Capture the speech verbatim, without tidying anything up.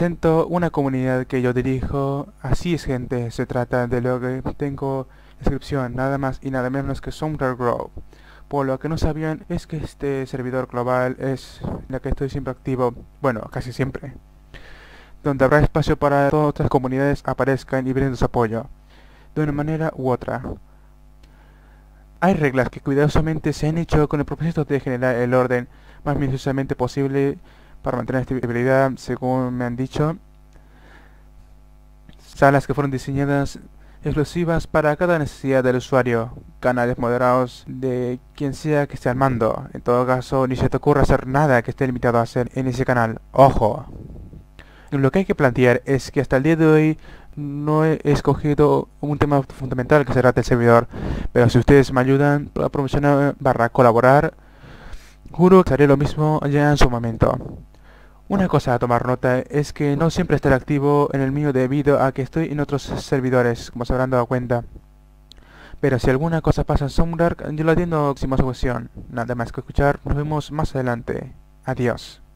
presento una comunidad que yo dirijo. Así es, gente, se trata de lo que tengo en descripción, nada más y nada menos que Somewhere Grove. Por lo que no sabían es que este servidor global es en la que estoy siempre activo, bueno, casi siempre, donde habrá espacio para que todas otras comunidades aparezcan y brinden su apoyo, de una manera u otra. Hay reglas que cuidadosamente se han hecho con el propósito de generar el orden más minuciosamente posible para mantener estabilidad, según me han dicho. Salas que fueron diseñadas exclusivas para cada necesidad del usuario, canales moderados de quien sea que esté al mando. En todo caso, ni se te ocurra hacer nada que esté limitado a hacer en ese canal. ¡Ojo! Lo que hay que plantear es que hasta el día de hoy no he escogido un tema fundamental que será del servidor, pero si ustedes me ayudan a promocionar barra colaborar, juro que haré lo mismo ya en su momento. Una cosa a tomar nota es que no siempre estaré activo en el mío debido a que estoy en otros servidores, como se habrán dado cuenta. Pero si alguna cosa pasa en Somewhere, yo lo atiendo sin más ocasión. Nada más que escuchar, nos vemos más adelante. Adiós.